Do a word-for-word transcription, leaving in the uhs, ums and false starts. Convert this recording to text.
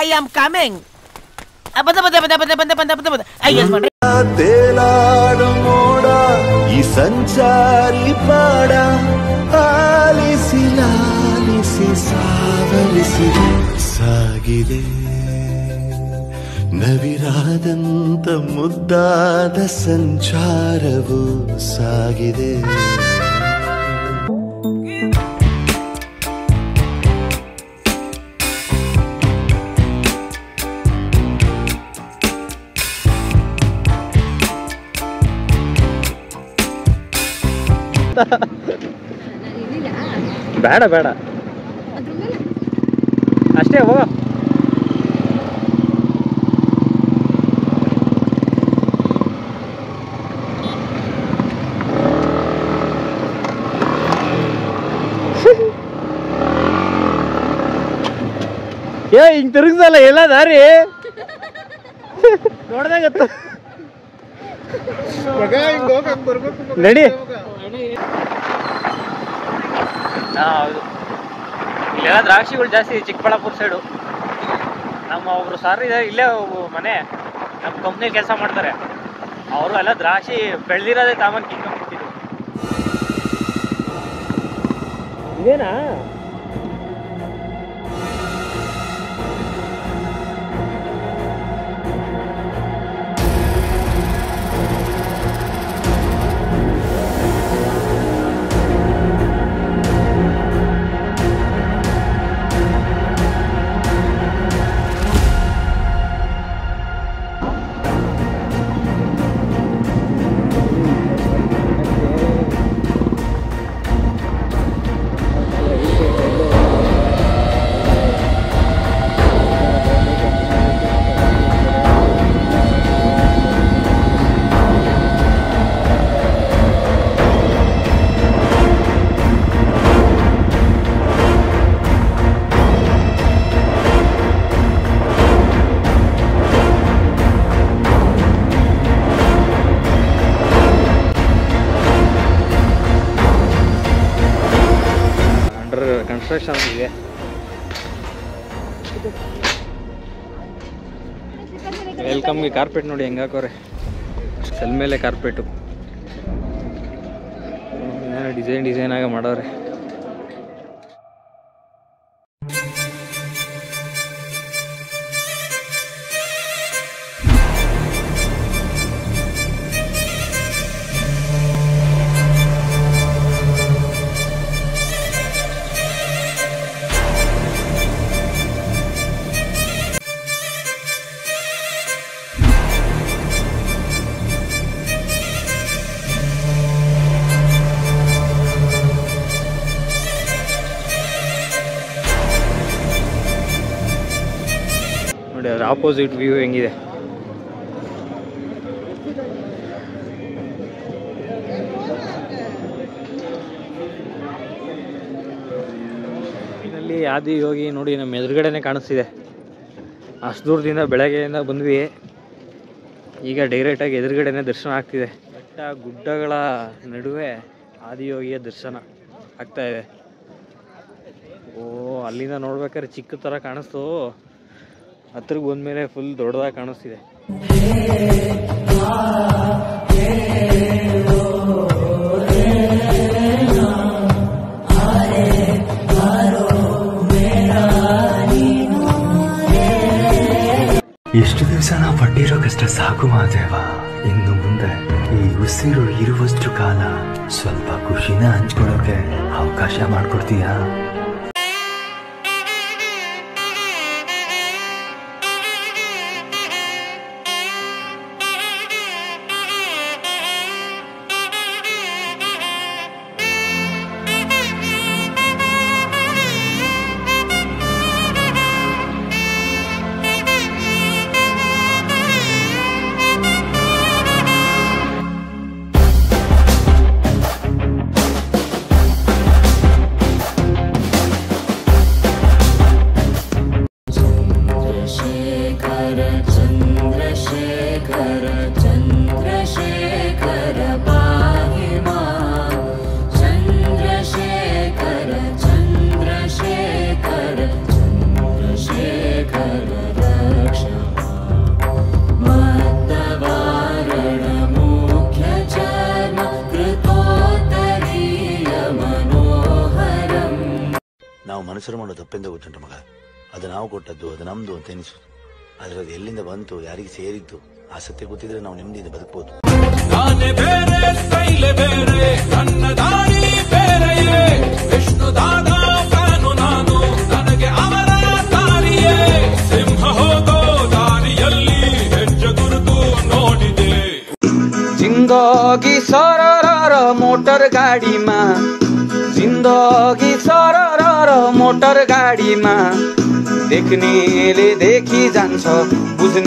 am coming. ಬಂದ ಬಂದ ಬಂದ ಬಂದ ಬಂದ ಬಂದ ಬಂದ ಬಂದ ಅಯ್ಯೋ ಮಾಡ್ರಿ ತೇಲಾಡು ಮೋಡ ಈ ಸಂಚಾರಿ ಪಾಡ ಆಲಿಸಿ ಲಾಲಿಸಿ ಸಾವರಿಸಿ ಸಾಗಿದೆ ನವಿರಾದಂತ ಮುದ್ದಾದ ಸಂಚಾರವು ಸಾಗಿದೆ. ಬೇಡ ಬೇಡ ಅಷ್ಟೇ ಹೋಗ. ಏ ಹಿಂಗ್ ತಿರುಗ್ಸಲ್ಲ ಎಲ್ಲ ದಾರಿ ನೋಡ್ದಾಗತ್ತ ನಡಿ. ಹೌದು, ಇಲ್ಲೆಲ್ಲ ದ್ರಾಕ್ಷಿಗಳು ಜಾಸ್ತಿ ಚಿಕ್ಕಬಳ್ಳಾಪುರ ಸೈಡು. ನಮ್ಮ ಒಬ್ರು ಸಾರ್ ಇದೆ ಇಲ್ಲೇ ಮನೆ, ನಮ್ಮ ಕಂಪ್ನಿಯಲ್ಲಿ ಕೆಲಸ ಮಾಡ್ತಾರೆ. ಅವರು ಎಲ್ಲ ದ್ರಾಕ್ಷಿ ಬೆಳೆದಿರೋದೇ ತಾಮನ್ ಕಿತ್ಕೊಂಡ್ಬಿಟ್ಟಿದ್ರು. ಇದೇನಾ ಕನ್ಸ್ಟ್ರಕ್ಷನ್ ಇದೆ. ವೆಲ್ಕಮ್ಗೆ ಕಾರ್ಪೆಟ್ ನೋಡಿ ಹೆಂಗೆ ಹಾಕೋರೆ, ಕಲ್ ಮೇಲೆ ಕಾರ್ಪೆಟು ಡಿಸೈನ್ ಡಿಸೈನ್ ಆಗಿ ಮಾಡೋರೆ. ನೋಡಿ ಅದ್ರ ಆಪೋಸಿಟ್ ವ್ಯೂ ಹೆಂಗಿದೆ. ಇಲ್ಲಿ ಆದಿ ಯೋಗಿ ನೋಡಿ ನಮ್ಮ ಎದುರುಗಡೆನೆ ಕಾಣಿಸ್ತಿದೆ. ಅಷ್ಟು ದೂರದಿಂದ ಬೆಳಗ್ಗೆಯಿಂದ ಬಂದ್ವಿ, ಈಗ ಡೈರೆಕ್ಟಾಗಿ ಎದುರುಗಡೆನೆ ದರ್ಶನ ಆಗ್ತಿದೆ. ಬೆಟ್ಟ ಗುಡ್ಡಗಳ ನಡುವೆ ಆದಿಯೋಗಿಯ ದರ್ಶನ ಆಗ್ತಾ ಇದೆ. ಓ, ಅಲ್ಲಿಂದ ನೋಡ್ಬೇಕಾದ್ರೆ ಚಿಕ್ಕ ಥರ ಕಾಣಿಸ್ತು, ಹತ್ರಕ್ಕೆ ಬಂದ್ಮೇಲೆ ಫುಲ್ ದೊಡ್ಡದಾಗಿ ಕಾಣಿಸ್ತಿದೆ. ಎಷ್ಟು ದಿವಸ ನಾವು ಪಟ್ಟಿರೋ ಕಷ್ಟ ಸಾಕು ಮಾದೇವ. ಇನ್ನು ಮುಂದೆ ಈ ಉಸಿರು ಇರುವಷ್ಟು ಕಾಲ ಸ್ವಲ್ಪ ಖುಷಿನ ಹಂಚ್ಕೊಳ್ಳೋಕೆ ಅವಕಾಶ ಮಾಡ್ಕೊಡ್ತೀಯಾ? चंद्रशेखर चंद्रशेखर ಮನುಷ್ಯರು ಮಾಡೋ ತಪ್ಪೆಂದ ಗೊತ್ತುಂಟು ಮಗ. ಅದು ನಾವು ಕೊಟ್ಟದ್ದು, ಅದು ನಮ್ದು ಅಂತ ಎನಿಸುದು. ಆದ್ರೆ ಅದು ಎಲ್ಲಿಂದ ಬಂತು, ಯಾರಿಗೆ ಸೇರಿತ್ತು, ಆ ಸತ್ಯ ಗೊತ್ತಿದ್ರೆ ನಾವು ನೆಮ್ಮದಿಯಿಂದ ಬದುಕಬಹುದು. जिंदगी सरर मोटर गाडीमा, जिंदगी सरर मोटर गाडीमा, देख्नेले देखि जान्छ, बुझ्ने